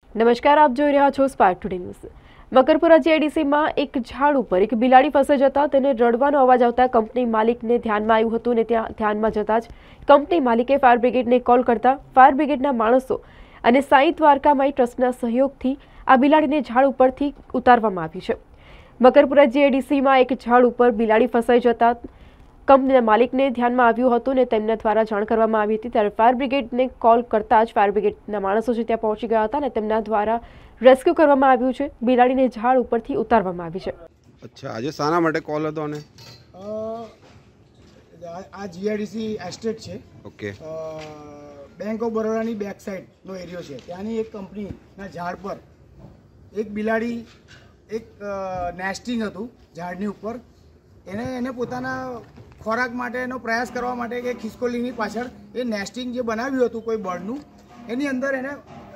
નમસ્કાર, આપ જોઈ રહ્યા છો સ્પાર્ક ટુડે ન્યૂઝ। મકરપુરા જીઆઈડીસીમાં એક ઝાડ ઉપર એક બિલાડી ફસાઈ જતા તેને રડવાનો અવાજ આવતા કંપની માલિકને ધ્યાનમાં આવ્યું હતું ને ત્યાં ધ્યાનમાં જતા જ કંપની માલિકે ફાયર બ્રિગેડને કોલ કરતા ફાયર બ્રિગેડના માણસો અને સાંઈ દ્વારકામાઈ ટ્રસ્ટના સહયોગથી આ બિલાડીને ઝાડ ઉપરથી ઉતારવામાં આવી છે। મકરપુરા જીઆઈડીસીમાં એક ઝાડ ઉપર બિલાડી ફસાઈ જતા કંપનીના માલિકને ધ્યાનમાં આવ્યું હતું ને તેમના દ્વારા જાણ કરવામાં આવી હતી। ત્યારે ફાયર બ્રિગેડને કોલ કરતા જ ફાયર બ્રિગેડના માણસો છે ત્યાં પહોંચી ગયા હતા અને તેમના દ્વારા રેસ્ક્યુ કરવામાં આવ્યું છે। બિલાડીને ઝાડ ઉપરથી ઉતારવામાં આવી છે। અચ્છા, આજે શાના માટે કોલ હતો અને આ જીઆઈડીસી એસ્ટેટ છે। ઓકે, બેંક ઓફ બરોડાની બેક સાઈડનો એરિયો છે। ત્યાંની એક કંપનીના ઝાડ પર એક બિલાડી એક નેસ્ટિંગ હતું ઝાડની ઉપર। એને પોતાના ખોરાક માટેનો પ્રયાસ કરવા માટે કે ખિસકોલીની પાછળ એ નેસ્ટિંગ જે બનાવ્યું હતું કોઈ બર્ડનું એની અંદર એને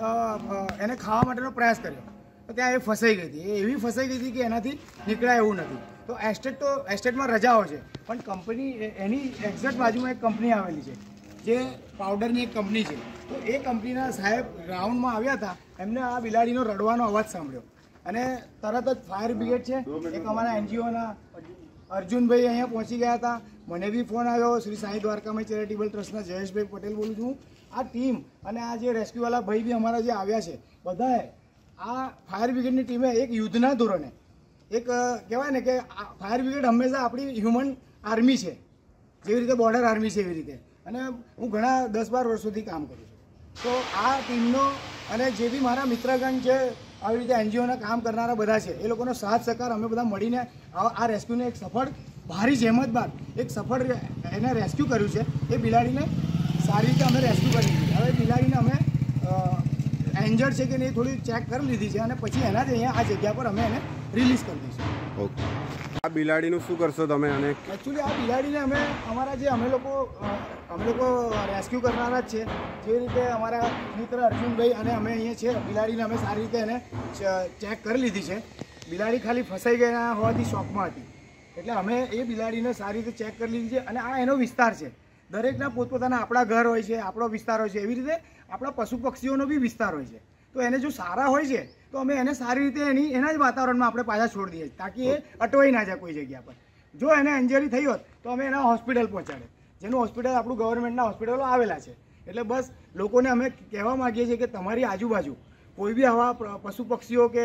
ખાવા માટેનો પ્રયાસ કર્યો તો ત્યાં એ ફસાઈ ગઈ હતી। એ એવી ફસાઈ ગઈ હતી કે એનાથી નીકળાય એવું નથી। તો એસ્ટેટમાં રજાઓ છે પણ કંપની એની એક્ઝેક્ટ બાજુમાં એક કંપની આવેલી છે જે પાવડરની એક કંપની છે। તો એ કંપનીના સાહેબ રાઉન્ડમાં આવ્યા હતા, એમને આ બિલાડીનો રડવાનો અવાજ સાંભળ્યો અને તરત જ ફાયર બ્રિગેડ છે એક અમારા એનજીઓના અર્જુનભાઈ અહીંયા પહોંચી ગયા હતા। મને બી ફોન આવ્યો, શ્રી સાંઈ દ્વારકામાઈ ચેરિટેબલ ટ્રસ્ટના જયેશભાઈ પટેલ બોલું છું। આ ટીમ અને આ જે રેસ્ક્યુવાલા ભાઈ બી અમારા જે આવ્યા છે બધાએ આ ફાયર બ્રિગેડની ટીમે એક યુદ્ધના ધોરણે એક કહેવાય ને કે ફાયર બ્રિગેડ હંમેશા આપણી હ્યુમન આર્મી છે, જેવી રીતે બોર્ડર આર્મી છે એવી રીતે। અને હું ઘણા 10-12 વર્ષોથી કામ કરું છું। તો આ ટીમનો અને જે બી મારા મિત્રગણ છે આવી રીતે એનજીઓના કામ કરનારા બધા છે એ લોકોનો સાથ સહકાર અમે બધા મળીને આ રેસ્ક્યુને એક સફળ ભારી જહેમત બાદ એક સફળ એને રેસ્ક્યુ કર્યું છે। એ બિલાડીને સારી રીતે અમે રેસ્ક્યુ કરી દીધી। હવે બિલાડીને અમે એન્જર્ડ છે કે નહીં થોડી ચેક કરી લીધી છે અને પછી એના જ અહીંયા આ જગ્યા પર અમે એને રિલીઝ કરી દઈશું। ઓકે, આ બિલાડીનું શું કરશો તમે? અને એકચ્યુઅલી આ બિલાડીને અમે અમારા જે અમે લોકો રેસ્ક્યુ કરનારા જ છે, જે રીતે અમારા મિત્ર અર્જુનભાઈ અને અમે અહીંયા છે બિલાડીને અમે સારી રીતે એને ચેક કરી લીધી છે। બિલાડી ખાલી ફસાઈ ગયા હોવાથી શોકમાં હતી એટલે અમે એ બિલાડીને સારી રીતે ચેક કરી લીધી છે। અને આ એનો વિસ્તાર છે, દરેકના પોતપોતાના આપણા ઘર હોય છે, આપણો વિસ્તાર હોય છે, એવી રીતે આપણા પશુ પક્ષીઓનો બી વિસ્તાર હોય છે। તો એને જો સારા હોય છે તો અમે એને સારી રીતે એના જ વાતાવરણમાં આપણે પાછા છોડી દઈએ તાકી એ અટવાઈ ના જાય કોઈ જગ્યા પર। જો એને ઇન્જરી થઈ હોત તો અમે એના હોસ્પિટલ પહોંચાડે, જેનું હોસ્પિટલ આપણું ગવર્મેન્ટના હોસ્પિટલો આવેલા છે। એટલે બસ લોકોને અમે કહેવા માગીએ છીએ કે તમારી આજુબાજુ કોઈ બી આવા પશુ પક્ષીઓ કે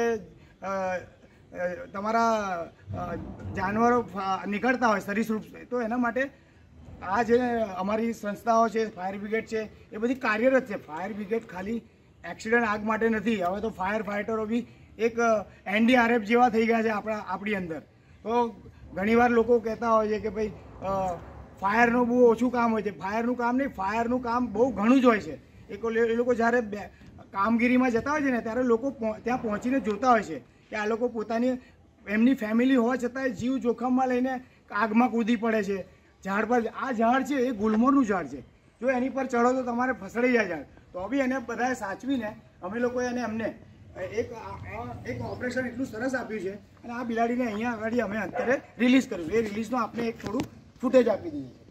તમારા જાનવરો નીકળતા હોય સરીસૃપ, તો એના માટે આ જે અમારી સંસ્થાઓ છે ફાયર બ્રિગેડ છે એ બધી કાર્યરત છે। ફાયર બ્રિગેડ ખાલી એક્સિડન્ટ આગ માટે નથી, હવે તો ફાયર ફાઇટરો બી એક NDRF જેવા થઈ ગયા છે આપણી અંદર। તો ઘણીવાર લોકો કહેતા હોય છે કે ભાઈ ફાયરનું બહુ ઓછું કામ હોય છે। ફાયરનું કામ નહીં, ફાયરનું કામ બહુ ઘણું જ હોય છે। એ લોકો જ્યારે કામગીરીમાં જતા હોય છે ને ત્યારે લોકો ત્યાં પહોંચીને જોતા હોય છે કે આ લોકો પોતાની એમની ફેમિલી હોવા છતાંય જીવ જોખમમાં લઈને આગમાં કૂદી પડે છે ઝાડ પર। આ ઝાડ છે એ ગુલમોરનું ઝાડ છે, જો એની પર ચડો તો તમારે ફસડી જાય ઝાડ। તો બી એને બધાએ સાચવીને અમે લોકોએ એમને એક ઓપરેશન એટલું સરસ આપ્યું છે અને આ બિલાડીને અહીંયા આગળ અમે અત્યારે રિલીઝ કર્યું। એ રિલીઝનું આપણે એક થોડું ફૂટેજ આપી દઈએ છીએ।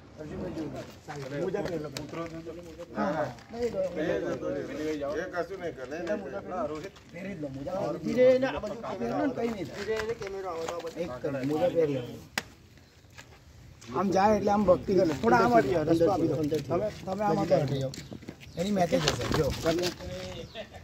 આમ જાય એટલે આમ ભક્તિ કરે, થોડા આમ રસ્તો આપી દો તમે આમ એની મેસેજ હશે જો